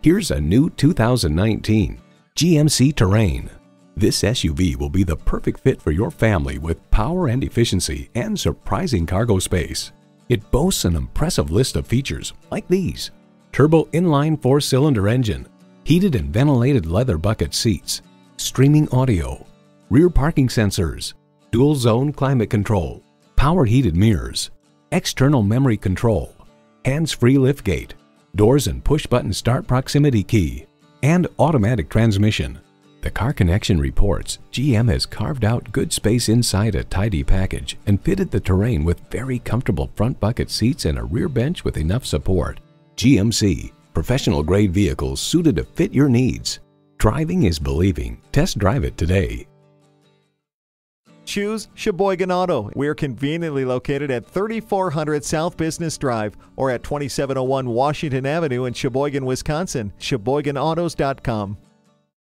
Here's a new 2019 GMC Terrain. This SUV will be the perfect fit for your family with power and efficiency and surprising cargo space. It boasts an impressive list of features like these: turbo inline 4-cylinder engine, heated and ventilated leather bucket seats, streaming audio, rear parking sensors, dual zone climate control, power heated mirrors, external memory control, hands-free liftgate, doors and push-button start proximity key, and automatic transmission. The Car Connection reports GM has carved out good space inside a tidy package and fitted the Terrain with very comfortable front bucket seats and a rear bench with enough support. GMC, professional-grade vehicles suited to fit your needs. Driving is believing. Test drive it today. Choose Sheboygan Auto. We're conveniently located at 3400 South Business Drive or at 2701 Washington Avenue in Sheboygan, Wisconsin. SheboyganAutos.com.